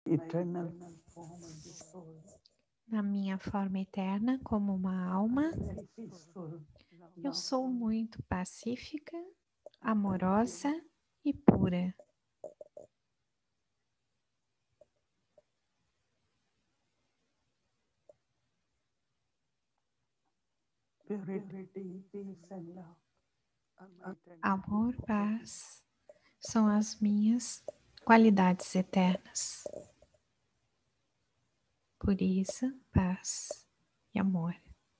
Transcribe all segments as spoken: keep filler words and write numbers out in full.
eternal form of the soul. Na minha forma eterna, como uma alma, Very peaceful. eu sou muito pacífica, amorosa e pura. Purity, peace and love. Amor, paz são as minhas qualidades eternas. Pureza, paz e amor.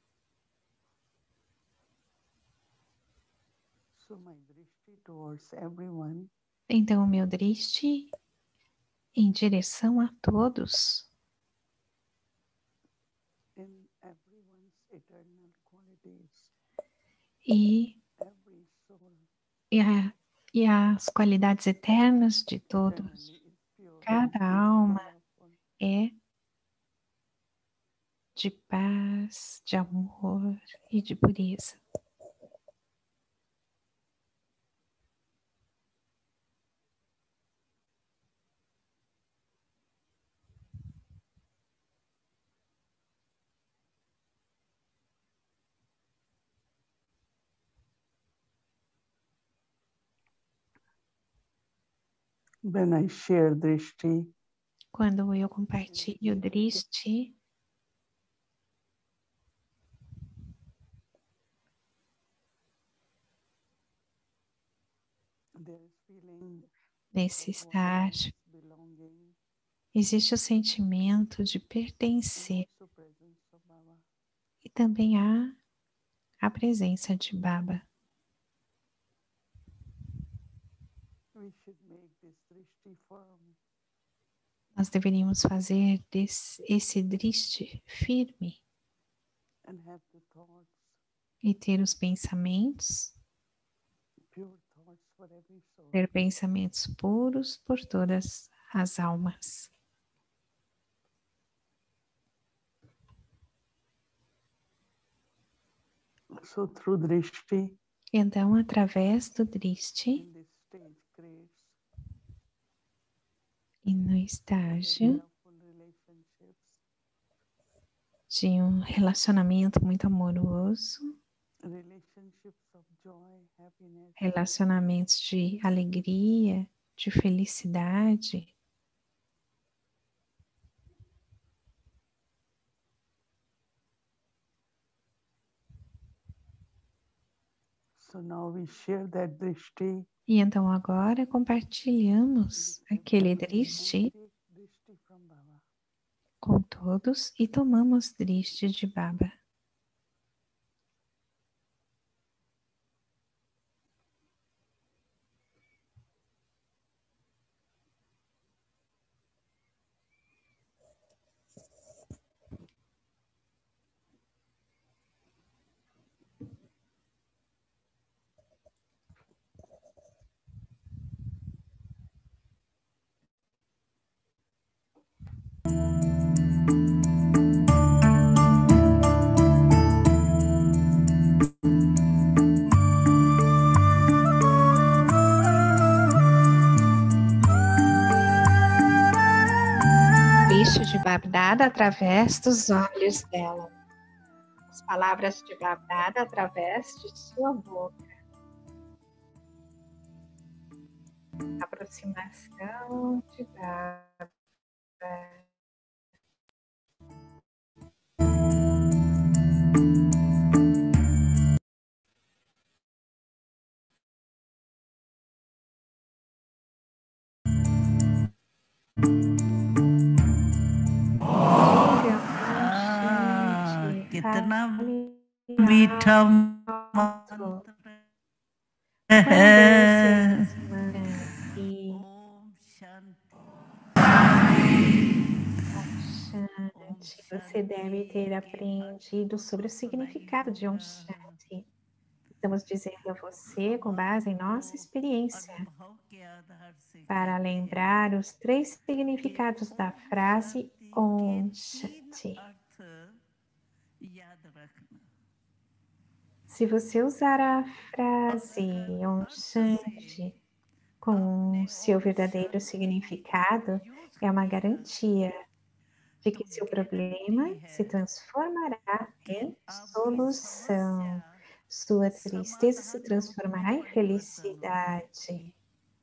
So my drishti towards everyone Então, o meu drishti em direção a todos in everyone's eternal qualities, e, every soul e, a, e as qualidades eternas de todos. eternally is pure, Cada alma wonderful. é de paz, de amor e de pureza. When I share drishti, Quando eu compartilho drishti, there is feeling nesse of estágio, belonging, existe o sentimento de and pertencer also presence of Baba. e também há a presença de Baba. We should make this drishti firm. Nós deveríamos fazer desse, esse drishti firme And have the thoughts, e ter os pensamentos, pure thoughts for every soul. ter pensamentos puros por todas as almas. So through drishti, Então, através do drishti in this stage creates e no very estágio loveful relationships, de um relacionamento muito amoroso, relationships of joy, happiness, relacionamentos de alegria, de felicidade. so now we share that drishti. E então agora compartilhamos aquele drishti Take drishti from Baba. com todos e tomamos drishti de Baba. Drishti de Babdada através dos olhos dela. As palavras de Babdada através de sua boca. Aproximação de Baba. Ah, कितना Fale मीठा alto. मंत्र Quão doce है। esse mantra. Om Shanti. Om Shanti. Você deve ter aprendido sobre o significado de Om Shanti. Estamos dizendo a você, com base em nossa experiência, अनुभव के आधार से para कहते हैं lembrar os três significados da Om frase Shanti Om के तीन Shanti. अर्थ याद रखना। Se você usar a frase Om अर्थ से Shanti com seu verdadeiro significado é uma garantia de que seu problema se transformará em solução. Sua tristeza se transformará em felicidade.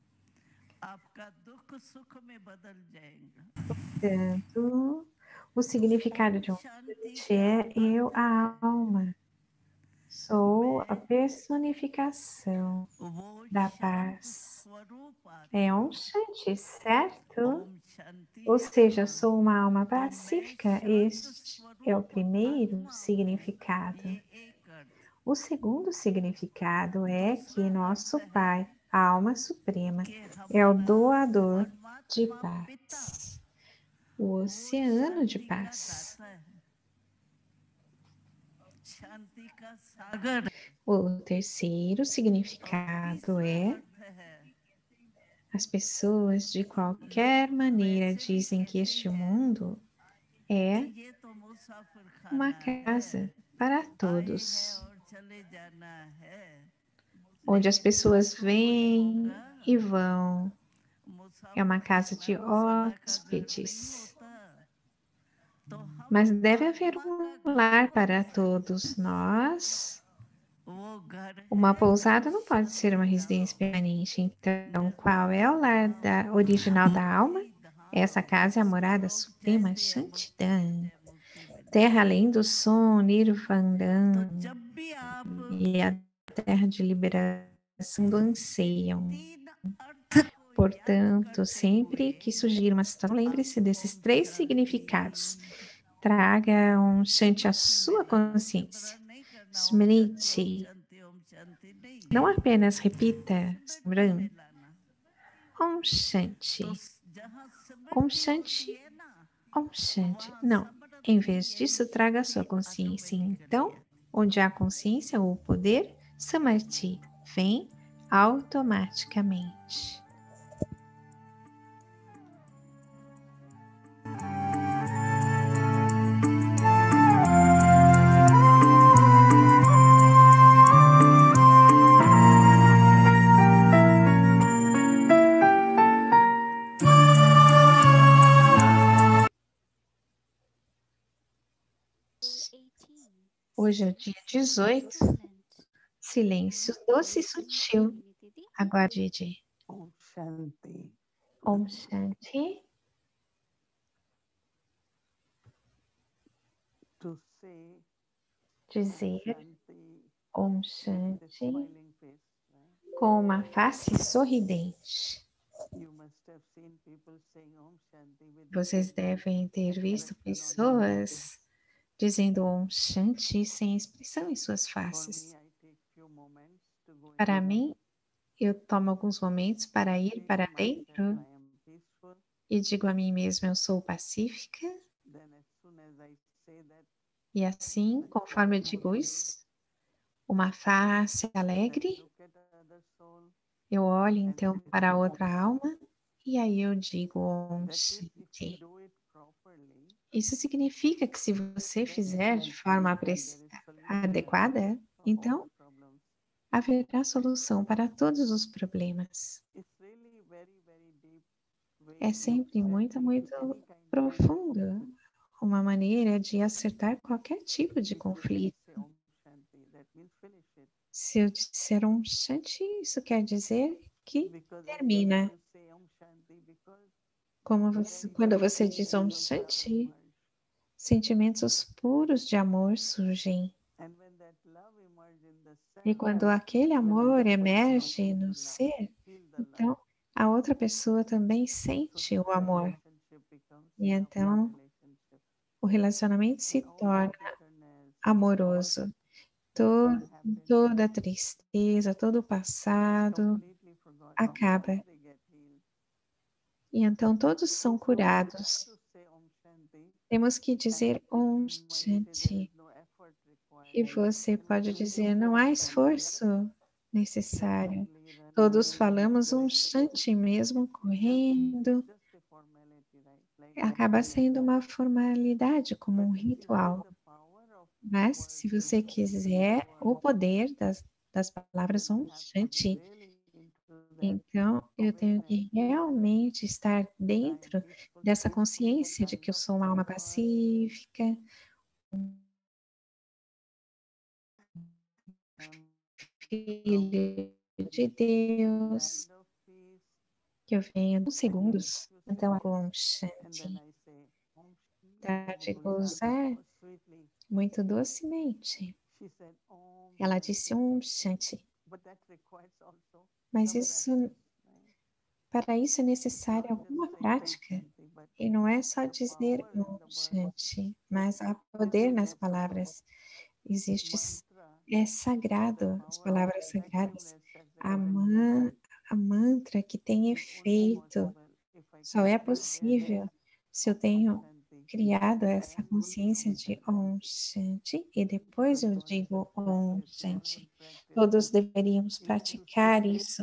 Portanto, o significado de um Shanti é eu, a alma. Sou a personificação da paz. É um Shanti, certo? Ou seja, sou uma alma pacífica. Este é o primeiro significado. O segundo significado é que nosso Pai, a alma suprema, é o doador de paz, o oceano de paz. O terceiro significado é: as pessoas de qualquer maneira dizem que este mundo é uma casa para todos, onde as pessoas vêm e vão. É uma casa de hóspedes. Mas deve haver um lar para todos nós. Uma pousada não pode ser uma residência permanente. Então, qual é o lar da, original da alma? Essa casa é a morada suprema Shantidan. Terra além do som, Nirvandan. E a terra de liberação do anseiam. Portanto, sempre que surgir uma situação, lembre-se desses três significados. Traga um Shanti à sua consciência. Smriti. Não apenas repita, Smran. Om Shanti. Om Shanti. Om Shanti. Não. Em vez disso, traga a sua consciência. Então, onde há consciência ou poder, Samadhi vem automaticamente. Hoje é o dia dezoito. Silêncio doce e sutil. Agora, Didi. Om Shanti. Om Shanti. To say Dizer Shanti Om with a Shanti smiling face, right? com uma face sorridente. You must have seen people saying Om Shanti with Vocês devem ter visto pessoas dizendo Om Shanti sem expressão em suas faces. Para mim, eu tomo alguns momentos para ir para dentro e digo a mim mesma, eu sou pacífica. E assim, conforme eu digo isso, uma face alegre, eu olho então para a outra alma e aí eu digo Om Shanti. Isso significa que se você fizer de forma adequada, então haverá solução para todos os problemas. É sempre muito, muito profundo, uma maneira de acertar qualquer tipo de conflito. Se eu disser Om Shanti, isso quer dizer que termina. Como você, quando você diz Om Shanti, sentimentos puros de amor surgem. E quando aquele amor emerge no ser, então a outra pessoa também sente o amor. E então o relacionamento se torna amoroso. Todo, toda a tristeza, todo o passado acaba. E então todos são curados. Temos que dizer Om Shanti. E você pode dizer, não há esforço necessário. Todos falamos um Shanti mesmo correndo. Acaba sendo uma formalidade, como um ritual. Mas, se você quiser o poder das, das palavras Om Shanti, Então, eu tenho que realmente estar dentro dessa consciência de que eu sou uma alma pacífica, filho de Deus, que eu venho nos segundos. Então, a Om Shanti dá de gozar muito docemente. Ela disse Om Shanti, mas isso, para isso é necessária alguma prática. E não é só dizer Om Shanti, mas há poder nas palavras. Existe, é sagrado, as palavras sagradas. A, man, a mantra que tem efeito só é possível se eu tenho criado essa consciência de Om Shanti e depois eu digo Om Shanti. Todos deveríamos praticar isso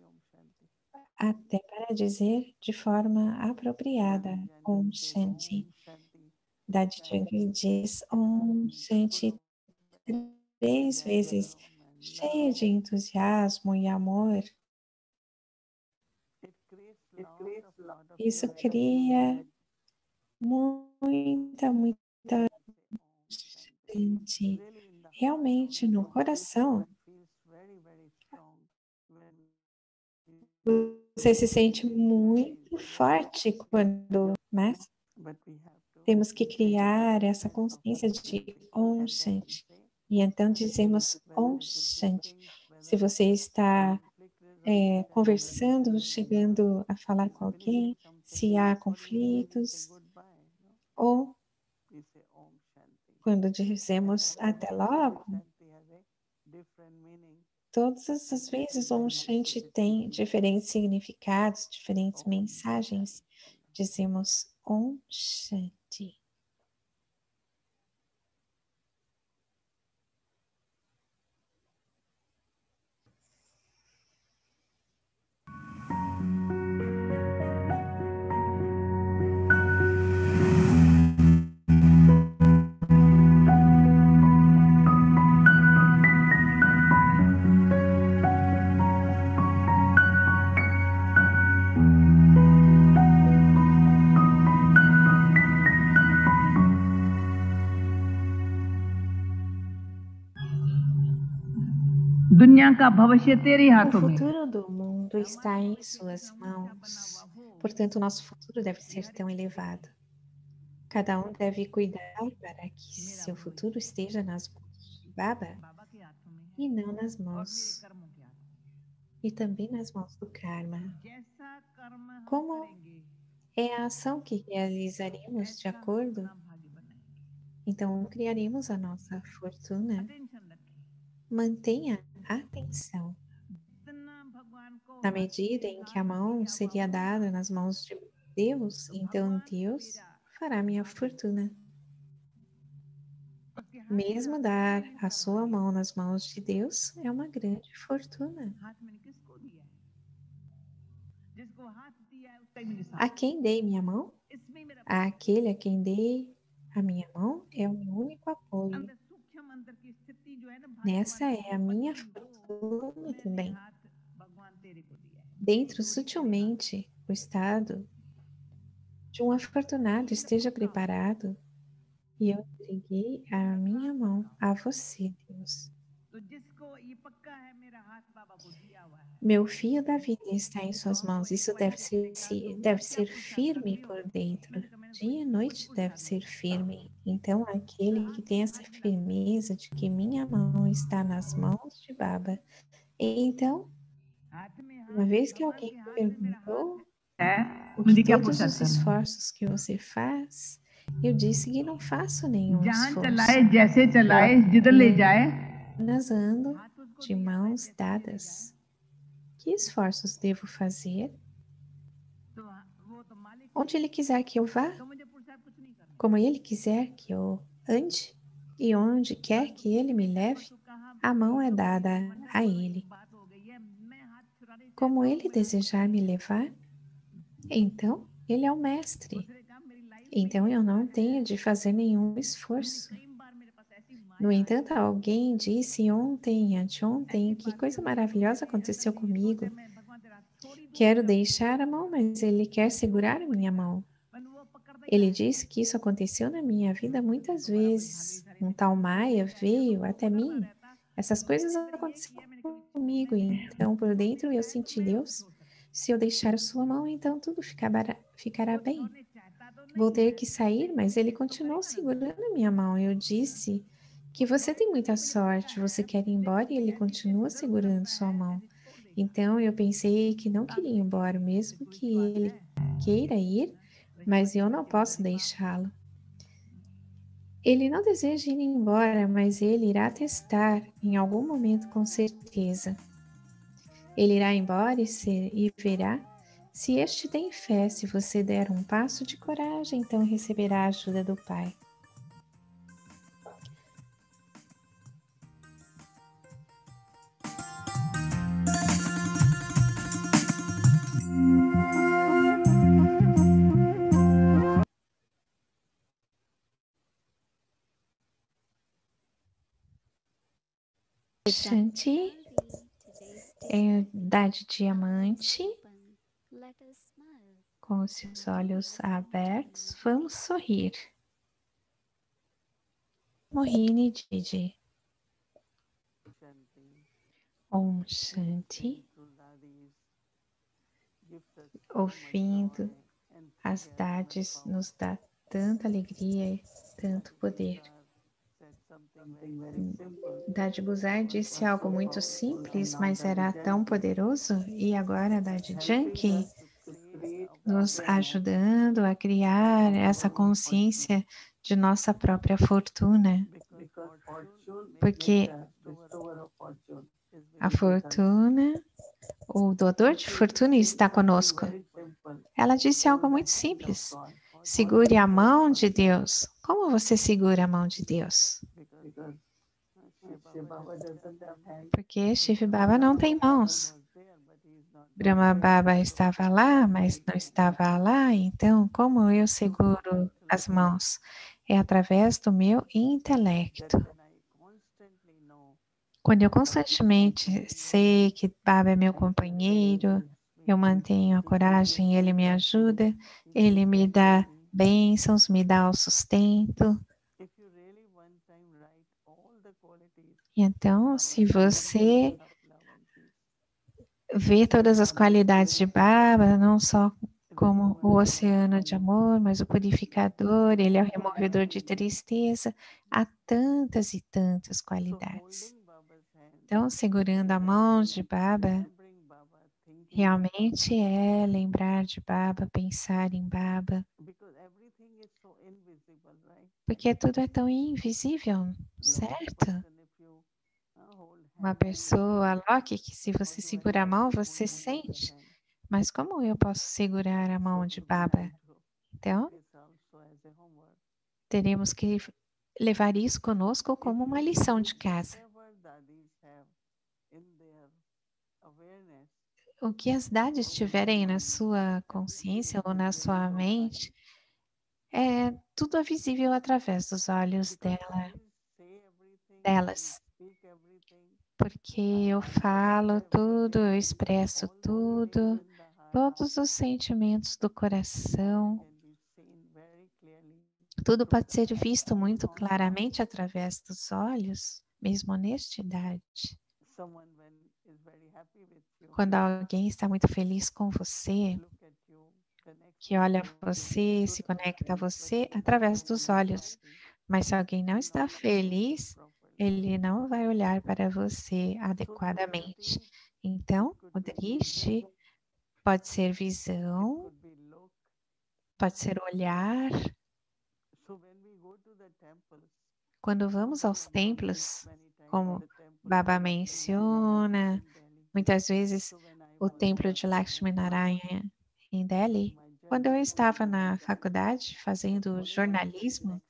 até para dizer de forma apropriada Om Shanti. Dadi Jung diz Om Shanti três vezes, cheia de entusiasmo e amor. Isso cria muita, muita gente. Realmente, no coração, você se sente muito forte quando, mas temos que criar essa consciência de Om Shanti. E então dizemos Om Shanti. Se você está é, conversando, chegando a falar com alguém, se há conflitos, ou quando dizemos até logo, todas as vezes Om Shanti tem diferentes significados, diferentes mensagens. Dizemos Om Shanti. O futuro do mundo está em suas mãos. Portanto, nosso futuro deve ser tão elevado. Cada um deve cuidar para que seu futuro esteja nas mãos de Baba e não nas mãos e também nas mãos do karma. Como é a ação que realizaremos de acordo? Então, criaremos a nossa fortuna. Mantenha a atenção. Na medida em que a mão seria dada nas mãos de Deus, então Deus fará minha fortuna. Mesmo dar a sua mão nas mãos de Deus é uma grande fortuna. A quem dei minha mão? Aquele a quem dei a minha mão é o meu único apoio. Nessa é a minha fortuna também. Dentro sutilmente o estado de um afortunado esteja preparado e eu entreguei a minha mão a você, Deus. Meu fio da vida está em suas mãos. Isso deve ser, deve ser firme por dentro. Dia e noite deve ser firme. Então, aquele que tem essa firmeza de que minha mão está nas mãos de Baba. Então, uma vez que alguém me perguntou o que todos os esforços que você faz, eu disse que não faço nenhum esforço. Eu apenas ando de mãos dadas. Que esforços devo fazer? Onde ele quiser que eu vá, como ele quiser que eu ande, e onde quer que ele me leve, a mão é dada a ele. Como ele desejar me levar, então ele é o mestre. Então eu não tenho de fazer nenhum esforço. No entanto, alguém disse ontem, anteontem, que coisa maravilhosa aconteceu comigo. Quero deixar a mão, mas ele quer segurar a minha mão. Ele disse que isso aconteceu na minha vida muitas vezes. Um tal Maia veio até mim. Essas coisas aconteceram comigo, então por dentro eu senti Deus. Se eu deixar a sua mão, então tudo ficará, ficará bem. Vou ter que sair, mas ele continuou segurando a minha mão. Eu disse que você tem muita sorte, você quer ir embora e ele continua segurando sua mão. Então eu pensei que não queria ir embora, mesmo que ele queira ir, mas eu não posso deixá-lo. Ele não deseja ir embora, mas ele irá testar em algum momento com certeza. Ele irá embora e, ser, e verá se este tem fé. Se você der um passo de coragem, então receberá a ajuda do Pai. Shanti é da de diamante, com os seus olhos abertos. Vamos sorrir. Mohini Didi. Om Shanti. Ouvindo as dades nos dá tanta alegria e tanto poder. Dadi Guzar disse algo muito simples, mas era tão poderoso, e agora Dadi Janki nos ajudando a criar essa consciência de nossa própria fortuna, porque a fortuna, o doador de fortuna está conosco. Ela disse algo muito simples: segure a mão de Deus. Como você segura a mão de Deus? Porque Shiv Baba não tem mãos. Brahma Baba estava lá, mas não estava lá, então como eu seguro as mãos? É através do meu intelecto. Quando eu constantemente sei que Baba é meu companheiro, eu mantenho a coragem, ele me ajuda, ele me dá bênçãos, me dá o sustento. Então, se você vê todas as qualidades de Baba, não só como o oceano de amor, mas o purificador, ele é o removedor de tristeza, há tantas e tantas qualidades. Então, segurando a mão de Baba, realmente é lembrar de Baba, pensar em Baba, porque tudo é tão invisível, certo? Uma pessoa, Loki, que se você segurar a mão, você sente. Mas como eu posso segurar a mão de Baba? Então, teremos que levar isso conosco como uma lição de casa. O que as dades tiverem na sua consciência ou na sua mente, é tudo é visível através dos olhos dela, delas. Porque eu falo tudo, eu expresso tudo, todos os sentimentos do coração, tudo pode ser visto muito claramente através dos olhos, mesmo a honestidade. Quando alguém está muito feliz com você, que olha você, se conecta a você através dos olhos. Mas se alguém não está feliz, ele não vai olhar para você adequadamente. Então, o triste pode ser visão, pode ser olhar. Quando vamos aos templos, como Baba menciona, muitas vezes o templo de Lakshmi Narayana em Delhi, quando eu estava na faculdade fazendo jornalismo,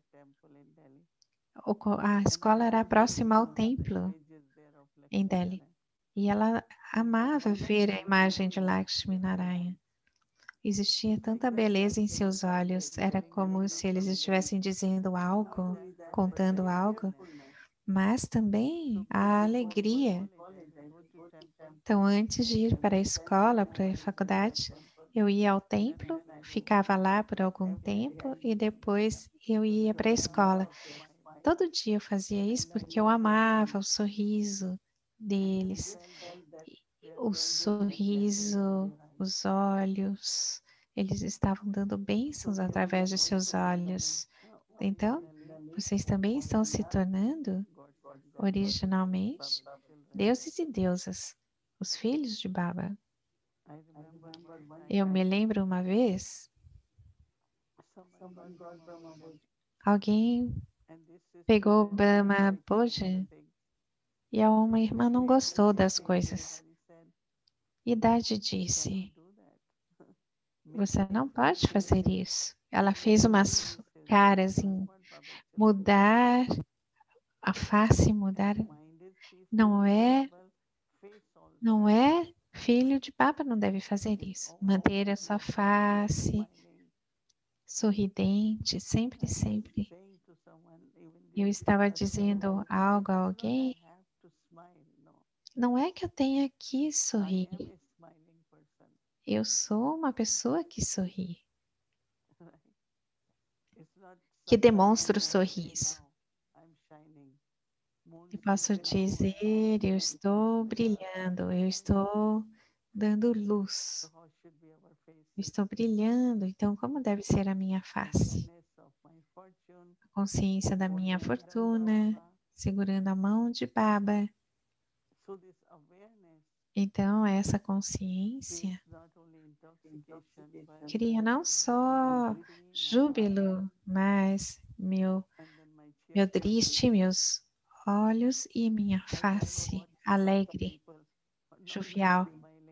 a escola era próxima ao templo em Delhi. E ela amava ver a imagem de Lakshmi Narayana. Existia tanta beleza em seus olhos, era como se eles estivessem dizendo algo, contando algo, mas também a alegria. Então, antes de ir para a escola, para a faculdade, eu ia ao templo, ficava lá por algum tempo e depois eu ia para a escola. Todo dia eu fazia isso porque eu amava o sorriso deles, o sorriso, os olhos. Eles estavam dando bênçãos através de seus olhos. Então, vocês também estão se tornando, originalmente, deuses e deusas, os filhos de Baba. Eu me lembro uma vez, alguém pegou o Brahma Bhojan e a uma irmã não gostou das coisas. E Dade disse, você não pode fazer isso. Ela fez umas caras em mudar a face, mudar. Não é, não é filho de Baba, não deve fazer isso. Manter a sua face sorridente, sempre, sempre. Eu estava dizendo algo a alguém. Não é que eu tenha que sorrir. Eu sou uma pessoa que sorri, que demonstra o sorriso. Eu posso dizer, eu estou brilhando, eu estou dando luz, eu estou brilhando. Então, como deve ser a minha face? A consciência da minha fortuna, segurando a mão de Baba. Então, essa consciência cria não só júbilo, mas meu, meu driste, meus olhos e minha face alegre, jovial.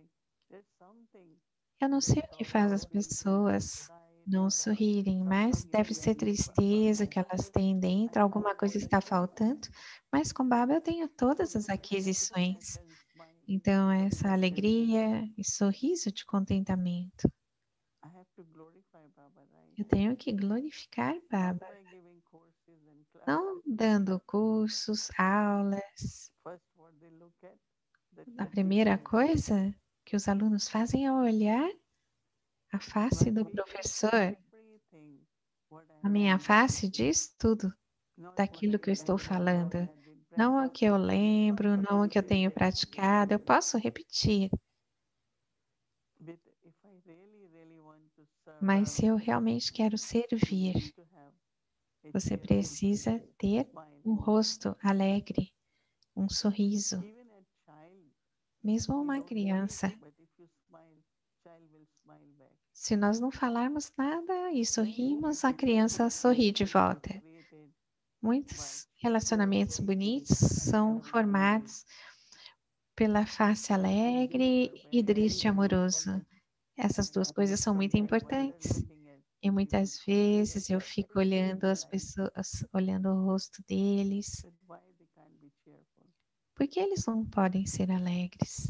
Eu não sei o que faz as pessoas não sorrirem, mas deve ser tristeza que elas têm dentro, alguma coisa está faltando, mas com Baba eu tenho todas as aquisições. Então, essa alegria e sorriso de contentamento. Eu tenho que glorificar Baba. Não dando cursos, aulas. A primeira coisa que os alunos fazem é olhar a face do professor. A minha face diz tudo daquilo que eu estou falando. Não o que eu lembro, não o que eu tenho praticado. Eu posso repetir. Mas se eu realmente quero servir, você precisa ter um rosto alegre, um sorriso. Mesmo uma criança. Se nós não falarmos nada e sorrimos, a criança sorri de volta. Muitos relacionamentos bonitos são formados pela face alegre e triste amoroso. Essas duas coisas são muito importantes. E muitas vezes eu fico olhando as pessoas, olhando o rosto deles. Por que eles não podem ser alegres?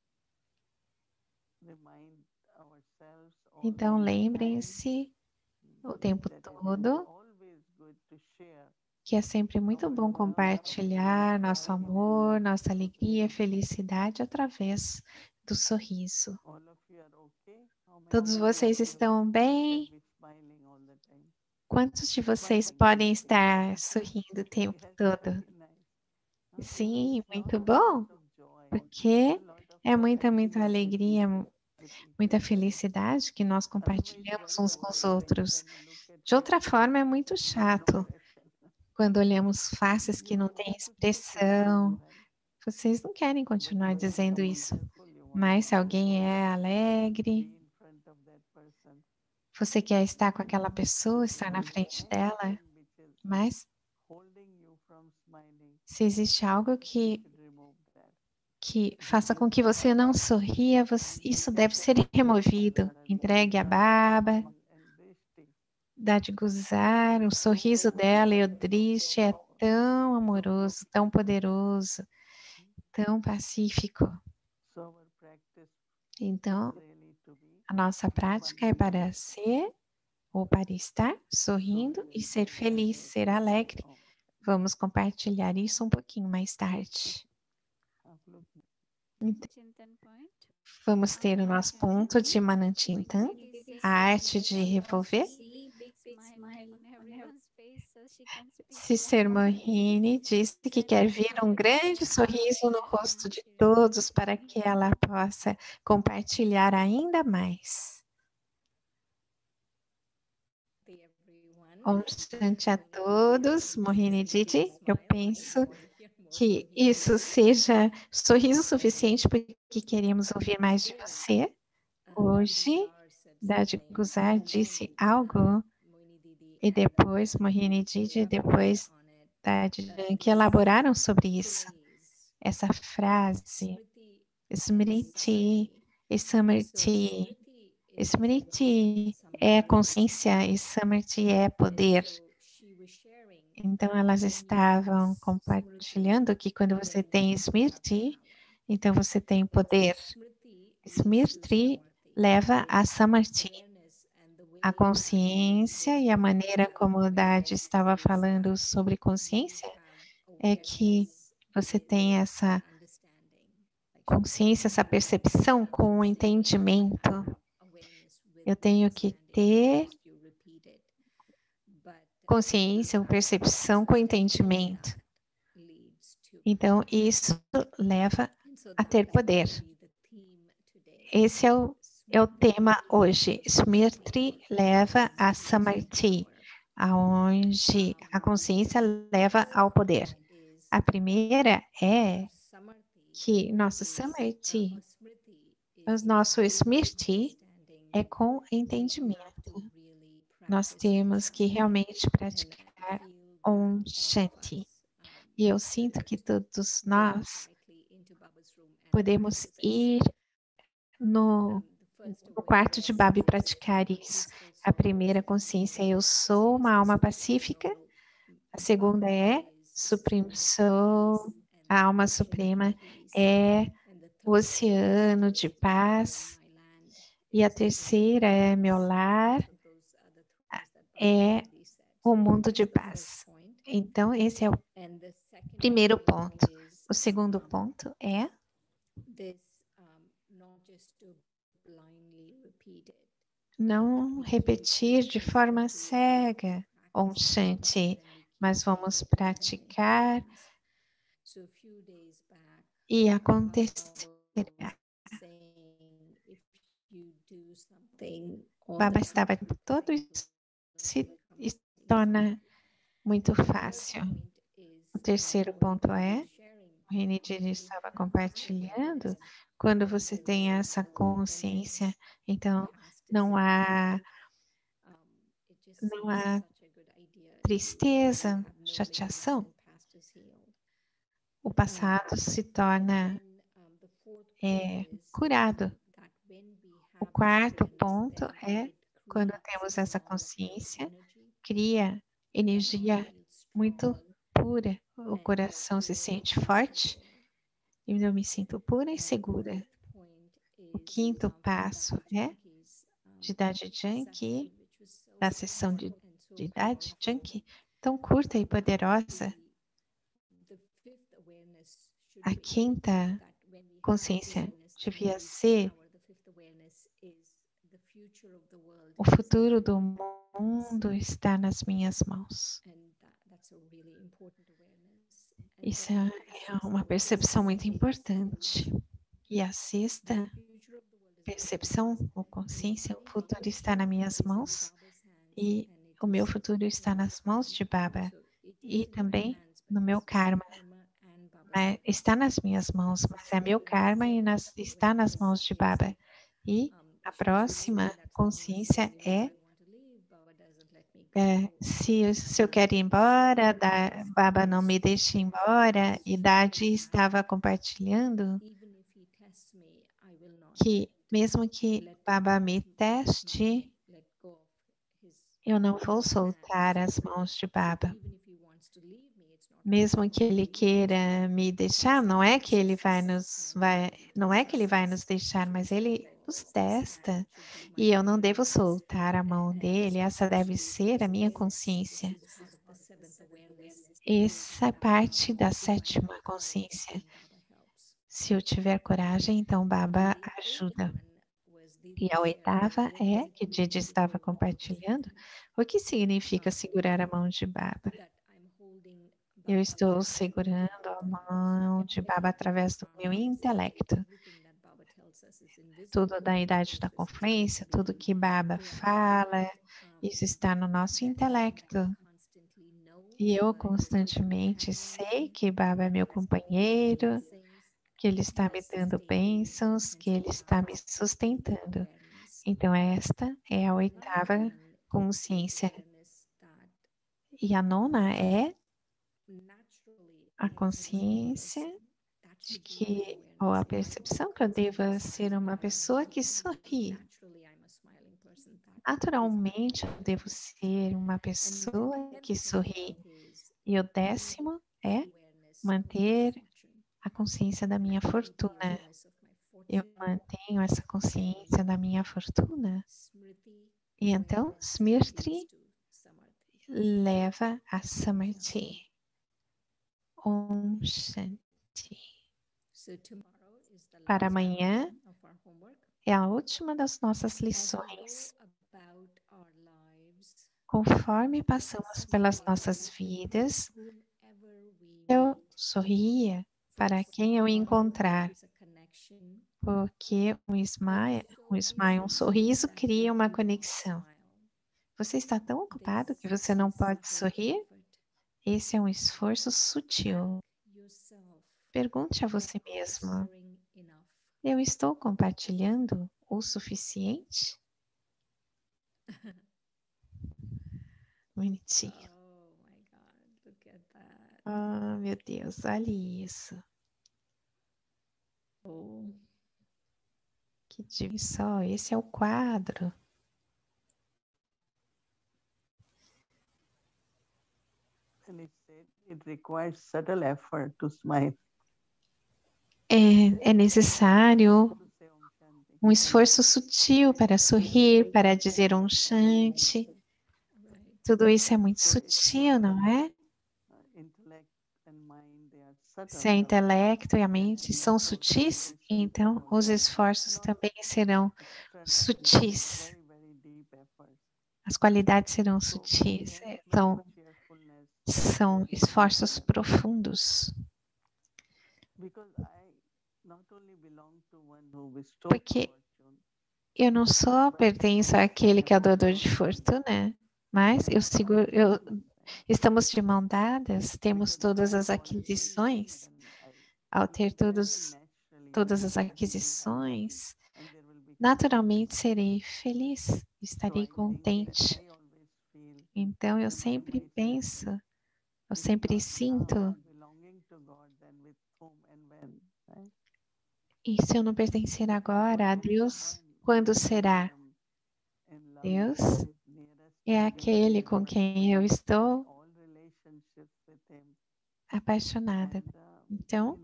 Então lembrem-se o tempo todo que é sempre muito bom compartilhar nosso amor, nossa alegria, felicidade através do sorriso. Todos vocês estão bem? Quantos de vocês podem estar sorrindo o tempo todo? Sim, muito bom, porque é muita, muita alegria, muita felicidade que nós compartilhamos uns com os outros. De outra forma, é muito chato quando olhamos faces que não têm expressão. Vocês não querem continuar dizendo isso, mas se alguém é alegre, você quer estar com aquela pessoa, estar na frente dela, mas se existe algo que, que faça com que você não sorria, você, isso deve ser removido. Entregue a Baba, dá de gozar, o sorriso dela e o triste é tão amoroso, tão poderoso, tão pacífico. Então, a nossa prática é para ser ou para estar sorrindo e ser feliz, ser alegre. Vamos compartilhar isso um pouquinho mais tarde. Então, vamos ter o nosso ponto de Manantintan, a arte de revolver. Sister Mohini disse que quer ver um grande sorriso no rosto de todos para que ela possa compartilhar ainda mais. Om Shanti a todos, Mohini Didi. Eu penso que isso seja sorriso suficiente porque queremos ouvir mais de você. Hoje, Dadi Guzar disse algo e depois Mohini Didi, depois Dadi que elaboraram sobre isso. Essa frase, Smriti, Samriti, Smriti é consciência e Samriti é poder. Então, elas estavam compartilhando que quando você tem Smriti, então você tem poder. Smriti leva a Samarthi. A consciência e a maneira como o Dadi estava falando sobre consciência é que você tem essa consciência, essa percepção com o entendimento. Eu tenho que ter consciência ou percepção com entendimento. Então, isso leva a ter poder. Esse é o, é o tema hoje. Smriti leva a Samarthi, aonde a consciência leva ao poder. A primeira é que nosso Samarthi, o nosso Smriti, é com entendimento. Nós temos que realmente praticar Om Shanti. E eu sinto que todos nós podemos ir no, no quarto de Baba e praticar isso. A primeira consciência é eu sou uma alma pacífica. A segunda é Supreme Soul, a alma suprema é o oceano de paz. E a terceira é meu lar, é o mundo de paz. Então, esse é o primeiro ponto. O segundo ponto é não repetir de forma cega Om Shanti, mas vamos praticar e acontecerá. Baba estava todo isso se torna muito fácil. O terceiro ponto é, o Renidiri estava compartilhando, quando você tem essa consciência, então não há, não há tristeza, chateação. O passado se torna é, curado. O quarto ponto é, quando temos essa consciência, cria energia muito pura. O coração se sente forte e eu me sinto pura e segura. O quinto passo é de Dadi Janki, da sessão de, de Dadi Janki, tão curta e poderosa. A quinta consciência devia ser o futuro do mundo está nas minhas mãos. Isso é uma percepção muito importante. E a sexta percepção ou consciência, o futuro está nas minhas mãos e o meu futuro está nas mãos de Baba e também no meu karma. Mas está nas minhas mãos, mas é meu karma e nas, está nas mãos de Baba. E a próxima consciência é, é se, se eu quero ir embora, da, Baba não me deixa ir embora, e Dadi estava compartilhando que mesmo que Baba me teste, eu não vou soltar as mãos de Baba. Mesmo que ele queira me deixar, não é que ele vai nos vai, não é que ele vai nos deixar, mas ele nos testa e eu não devo soltar a mão dele. Essa deve ser a minha consciência. Essa é parte da sétima consciência. Se eu tiver coragem, então Baba ajuda. E a oitava é que Didi estava compartilhando. O que significa segurar a mão de Baba? Eu estou segurando a mão de Baba através do meu intelecto. Tudo da idade da confluência, tudo que Baba fala, isso está no nosso intelecto. E eu constantemente sei que Baba é meu companheiro, que Ele está me dando bênçãos, que Ele está me sustentando. Então, esta é a oitava consciência. E a nona é a consciência de que, ou a percepção que eu devo ser uma pessoa que sorri. Naturalmente, eu devo ser uma pessoa que sorri. E o décimo é manter a consciência da minha fortuna. Eu mantenho essa consciência da minha fortuna. E então, Smriti leva a Samadhi. Om Shanti. Para amanhã é a última das nossas lições. Conforme passamos pelas nossas vidas, eu sorria para quem eu encontrar, porque um smile, um smile, um sorriso cria uma conexão. Você está tão ocupado que você não pode sorrir? Esse é um esforço sutil. Pergunte a você mesmo: eu estou compartilhando o suficiente? Bonitinho. Ah, meu Deus, olha isso. Que divino só, esse é o quadro. And it said it requires subtle effort to smile. É, é necessário um esforço sutil para sorrir, para dizer um chante. Tudo isso é muito sutil, não é? Se o intelecto e a mente são sutis, então os esforços também serão sutis. As qualidades serão sutis. Então, são esforços profundos. Porque eu não só pertenço àquele que é o doador de fortuna, mas eu seguro, eu, estamos de mão dadas, temos todas as aquisições. Ao ter todos, todas as aquisições, naturalmente serei feliz, estarei contente. Então eu sempre penso, eu sempre sinto, e se eu não pertencer agora a Deus, quando será? Deus é aquele com quem eu estou apaixonada. Então,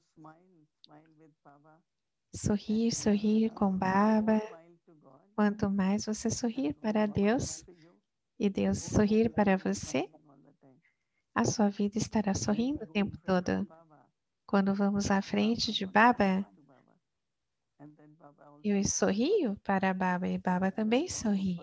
sorrir, sorrir com Baba. Quanto mais você sorrir para Deus e Deus sorrir para você, a sua vida estará sorrindo o tempo todo. Quando vamos à frente de Baba, eu sorrio para Baba e Baba também sorri.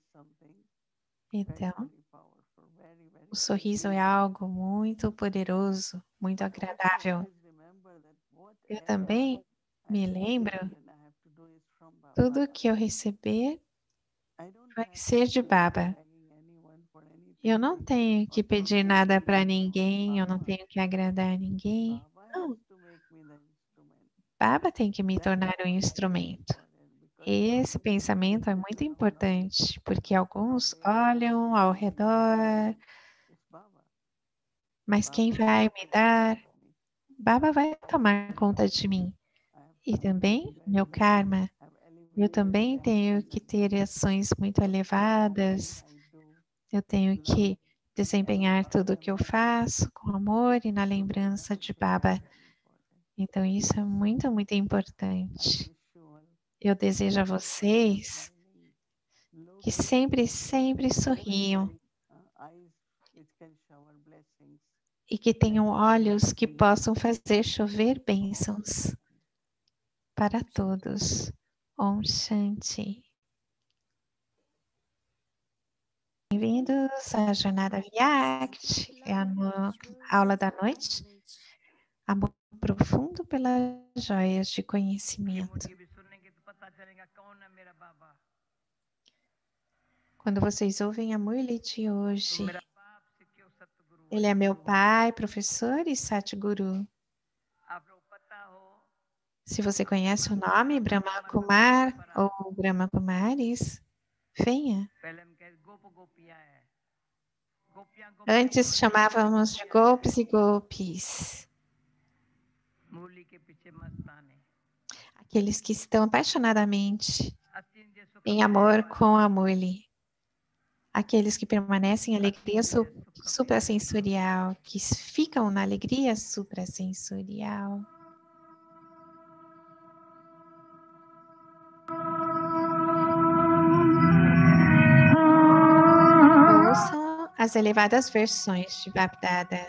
Então, o sorriso é algo muito poderoso, muito agradável. Eu também me lembro, tudo que eu receber vai ser de Baba. Eu não tenho que pedir nada para ninguém, eu não tenho que agradar ninguém. Não. Baba tem que me tornar um instrumento. Esse pensamento é muito importante, porque alguns olham ao redor, mas quem vai me dar? Baba vai tomar conta de mim. E também meu karma. Eu também tenho que ter ações muito elevadas. Eu tenho que desempenhar tudo o que eu faço com amor e na lembrança de Baba. Então isso é muito, muito importante. Eu desejo a vocês que sempre, sempre sorriam e que tenham olhos que possam fazer chover bênçãos. para todos. Om Shanti. Bem-vindos à Jornada Vyakt, é a no... aula da noite. Amor profundo pelas joias de conhecimento. Quando vocês ouvem a Murli de hoje, ele é meu pai, professor e Satguru. Se você conhece o nome Brahma Kumar ou Brahma Kumaris, venha. Antes chamávamos de golpes e golpes. Aqueles que estão apaixonadamente em amor com a Murli. Aqueles que permanecem em alegria su suprassensorial, que ficam na alegria suprassensorial. Ouçam as elevadas versões de Bapdada.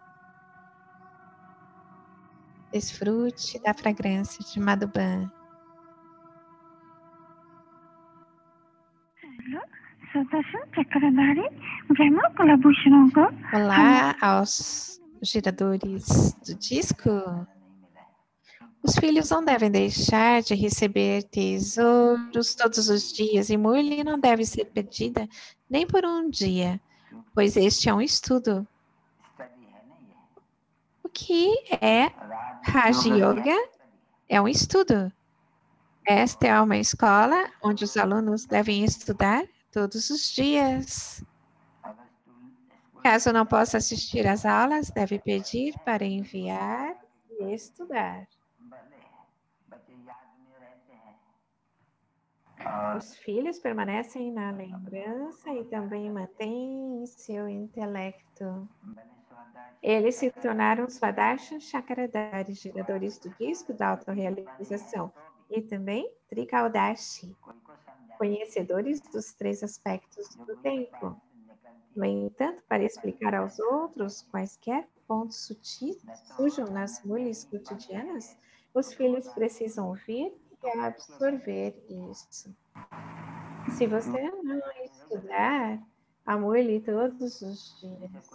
Desfrute da fragrância de Madhuban. Olá aos giradores do disco. Os filhos não devem deixar de receber tesouros todos os dias e Murli não deve ser perdida nem por um dia, pois este é um estudo. O que é Raja Yoga? É um estudo. Esta é uma escola onde os alunos devem estudar todos os dias. Caso não possa assistir às aulas, deve pedir para enviar e estudar. Os filhos permanecem na lembrança e também mantêm seu intelecto. Eles se tornaram Swadharshana Chakradharis, geradores do disco da autorrealização, e também Trikaldashi, conhecedores dos três aspectos do tempo. No entanto, para explicar aos outros quaisquer pontos sutis surjam nas mulheres cotidianas, os filhos precisam ouvir e absorver isso. Se você não estudar a Murli todos os dias,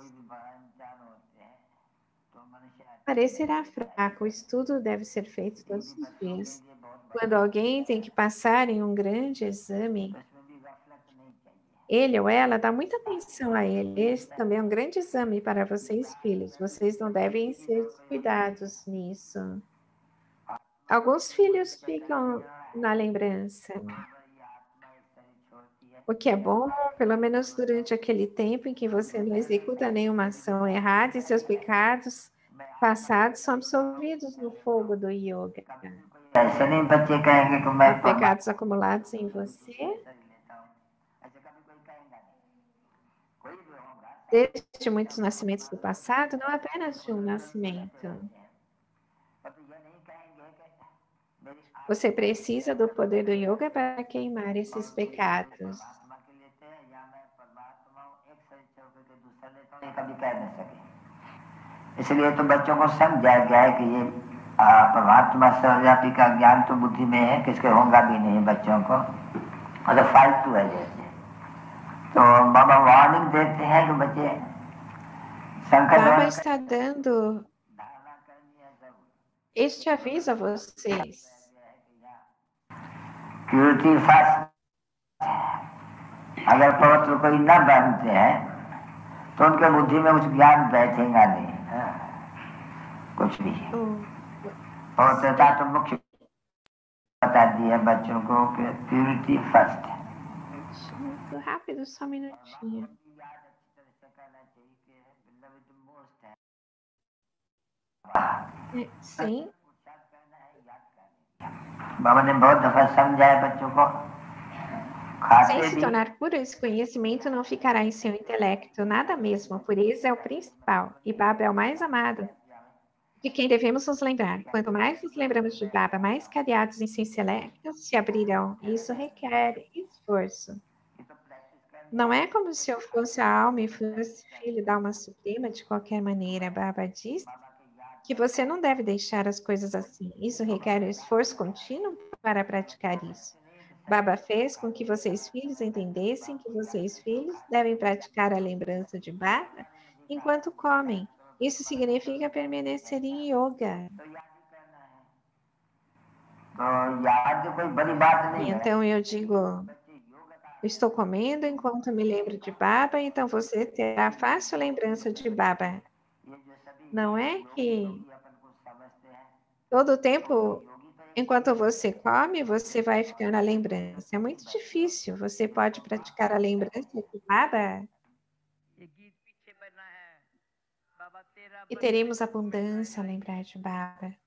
parecerá fraco. O estudo deve ser feito todos os dias. Quando alguém tem que passar em um grande exame, ele ou ela dá muita atenção a ele. Esse também é um grande exame para vocês, filhos. Vocês não devem ser descuidados nisso. Alguns filhos ficam na lembrança, o que é bom, pelo menos durante aquele tempo em que você não executa nenhuma ação errada e seus pecados passados são absolvidos no fogo do yoga. Os pecados acumulados em você, desde muitos nascimentos do passado, não apenas de um nascimento. Você precisa do poder do yoga para queimar esses pecados. इसलिए तो बच्चों को समझाया गया है कि ये परमात्मा सर्वव्यापी का ज्ञान तो बुद्धि में है, किसके होगा भी नहीं बच्चों को, और तो फालतू है जैसे। तो बाबा वार्निंग देते हैं कि बच्चे Baba está dando este aviso a vocês. Purity first. अगर पवित्र कोई न बनते हैं तो उनके बुद्धि में कुछ ज्ञान बैठेगा नहीं, कुछ भी। पवित्रता तो मुख्य बता दी है बच्चों को कि प्यूरिटी फर्स्ट है। Muito rápido, só um minutinho. Sim. बाबा ने बहुत दफा समझाया बच्चों को। Sem se tornar puro, esse conhecimento não ficará em seu intelecto, nada mesmo, por isso é o principal, e Baba é o mais amado, de quem devemos nos lembrar. Quanto mais nos lembramos de Baba, mais cadeados em seu intelecto se abrirão, e isso requer esforço. Não é como se eu fosse a alma e fosse filho da alma suprema de qualquer maneira. Baba diz que você não deve deixar as coisas assim. Isso requer um esforço contínuo para praticar isso. Baba fez com que vocês filhos entendessem que vocês filhos devem praticar a lembrança de Baba enquanto comem. Isso significa permanecer em yoga. E então eu digo, eu estou comendo enquanto me lembro de Baba, então você terá fácil lembrança de Baba. Não é que todo o tempo, enquanto você come, você vai ficar na lembrança. É muito difícil. Você pode praticar a lembrança de Baba e teremos abundância ao lembrar de Baba.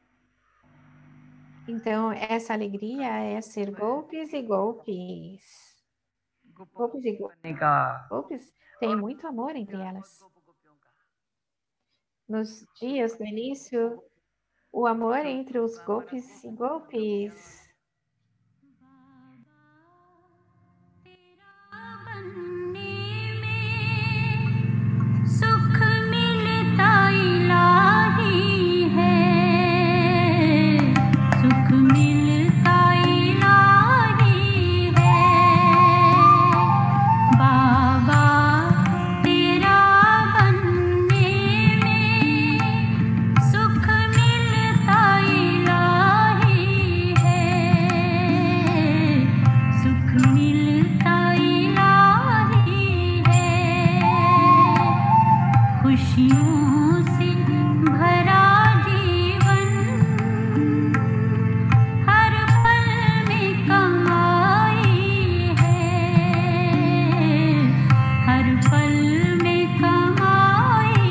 Então, essa alegria é ser golpes e golpes. Golpes e go- golpes têm muito amor entre elas. Nos dias do início, o amor entre os golpes e golpes सुख मिलता इलाही है, सुख मिलता इलाही है, बाबा तेरा बनने में सुख मिलता इलाही है, सुख मिलता इलाही है, खुशियों से भरा जीवन हर पल में कमाई है, हर पल में कमाई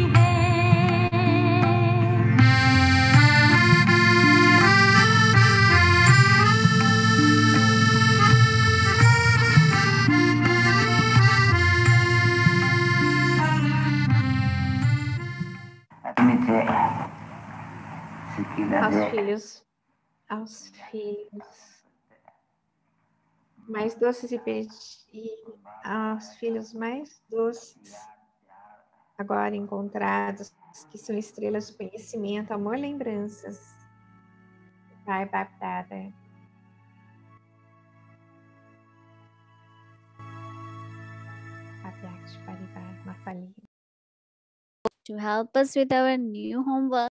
aos filhos, aos filhos mais doces e, pe- e aos filhos mais doces, agora encontrados, que são estrelas do conhecimento, amor, lembranças. Pai Baptada. Avyakti Parivar Mafali. To help us with our new homework,